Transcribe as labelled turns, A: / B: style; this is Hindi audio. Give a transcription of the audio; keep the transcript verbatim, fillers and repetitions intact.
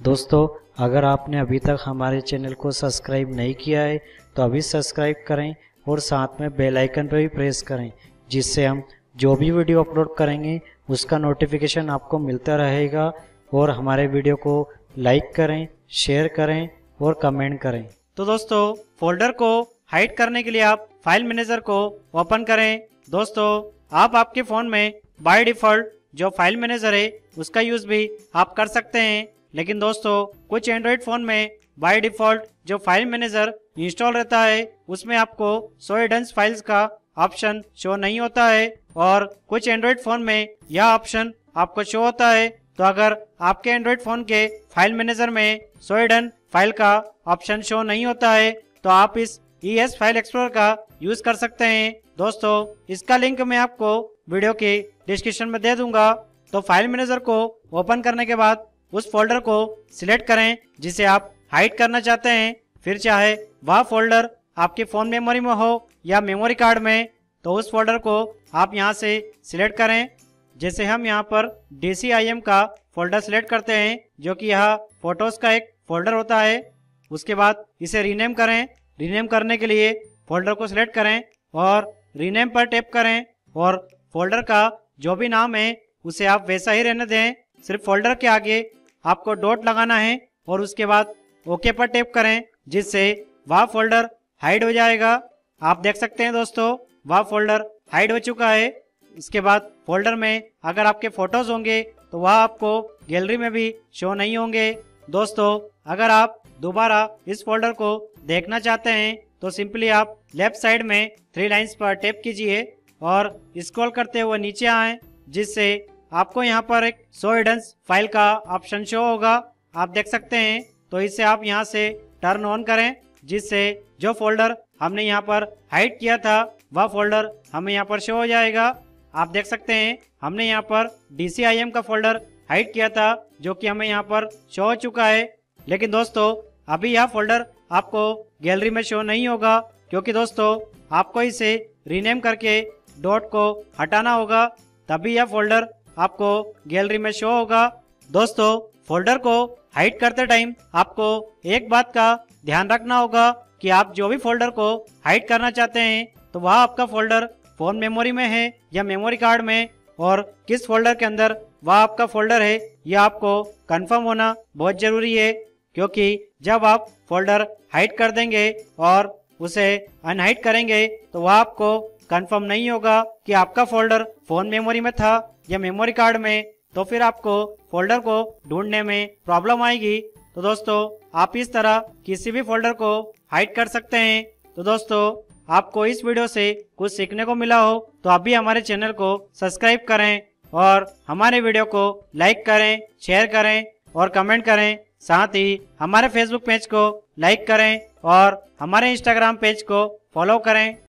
A: दोस्तों, अगर आपने अभी तक हमारे चैनल को सब्सक्राइब नहीं किया है तो अभी सब्सक्राइब करें और साथ में बेल आइकन पर भी प्रेस करें, जिससे हम जो भी वीडियो अपलोड करेंगे उसका नोटिफिकेशन आपको मिलता रहेगा। और हमारे वीडियो को लाइक करें, शेयर करें और कमेंट करें।
B: तो दोस्तों, फोल्डर को हाइड करने के लिए आप फाइल मैनेजर को ओपन करें। दोस्तों, आप आपके फ़ोन में बाय डिफ़ॉल्ट जो फाइल मैनेजर है उसका यूज़ भी आप कर सकते हैं, लेकिन दोस्तों कुछ एंड्रॉयड फ़ोन में बाय डिफ़ॉल्ट जो फाइल मैनेजर इंस्टॉल रहता है उसमें आपको शो हिडन फाइल्स का ऑप्शन शो नहीं होता है, और कुछ एंड्रॉयड फ़ोन में यह ऑप्शन आपको शो होता है। तो अगर आपके एंड्रॉयड फ़ोन के फाइल मैनेजर में शो हिडन फाइल का ऑप्शन शो नहीं होता है तो आप इस ई एस फाइल एक्सप्लोरर का यूज़ कर सकते हैं। दोस्तों, इसका लिंक मैं आपको वीडियो के डिस्क्रिप्शन में दे दूंगा। तो फाइल मैनेजर को ओपन करने के बाद उस फोल्डर को सिलेक्ट करें जिसे आप हाइड करना चाहते हैं। फिर चाहे वह फोल्डर आपके फ़ोन मेमोरी में हो या मेमोरी कार्ड में, तो उस फोल्डर को आप यहां से सिलेक्ट करें। जैसे हम यहां पर डी सी आई एम का फोल्डर सिलेक्ट करते हैं, जो कि यह फोटोज़ का एक फोल्डर होता है। उसके बाद इसे रीनेम करें। रीनेम करने के लिए फोल्डर को सिलेक्ट करें और रीनेम पर टैप करें, और फोल्डर का जो भी नाम है उसे आप वैसा ही रहने दें। सिर्फ फोल्डर के आगे आपको डॉट लगाना है और उसके बाद ओके पर टैप करें, जिससे वह फोल्डर हाइड हो जाएगा। आप देख सकते हैं दोस्तों, वह फोल्डर हाइड हो चुका है। इसके बाद फोल्डर में अगर आपके फोटोज होंगे तो वह आपको गैलरी में भी शो नहीं होंगे। दोस्तों, अगर आप दोबारा इस फोल्डर को देखना चाहते हैं तो सिंपली आप लेफ्ट साइड में थ्री लाइंस पर टैप कीजिए और स्क्रॉल करते हुए नीचे आएं, जिससे आपको यहां पर एक शो हिडन फाइल का ऑप्शन शो होगा। आप देख सकते हैं, तो इसे आप यहां से टर्न ऑन करें, जिससे जो फोल्डर हमने यहां पर हाइड किया था वह फोल्डर हमें यहां पर शो हो जाएगा। आप देख सकते हैं, हमने यहां पर डी सी आई एम का फोल्डर हाइड किया था, जो कि हमें यहां पर शो हो चुका है। लेकिन दोस्तों, अभी यह फोल्डर आपको गैलरी में शो नहीं होगा, क्योंकि दोस्तों आपको इसे रीनेम करके डॉट को हटाना होगा, तभी यह फोल्डर आपको गैलरी में शो होगा। दोस्तों, फोल्डर को हाइड करते टाइम आपको एक बात का ध्यान रखना होगा कि आप जो भी फोल्डर को हाइड करना चाहते हैं तो वह आपका फोल्डर फोन मेमोरी में है या मेमोरी कार्ड में, और किस फोल्डर के अंदर वह आपका फोल्डर है यह आपको कंफर्म होना बहुत जरूरी है। क्योंकि जब आप फोल्डर हाइड कर देंगे और उसे अनहाइड करेंगे तो वह आपको कंफर्म नहीं होगा कि आपका फोल्डर फोन मेमोरी में था या मेमोरी कार्ड में, तो फिर आपको फोल्डर को ढूंढने में प्रॉब्लम आएगी। तो दोस्तों, आप इस तरह किसी भी फोल्डर को हाइड कर सकते हैं। तो दोस्तों, आपको इस वीडियो से कुछ सीखने को मिला हो तो आप भी हमारे चैनल को सब्सक्राइब करें और हमारे वीडियो को लाइक करें, शेयर करें और कमेंट करें। साथ ही हमारे फेसबुक पेज को लाइक करें और हमारे इंस्टाग्राम पेज को फॉलो करें।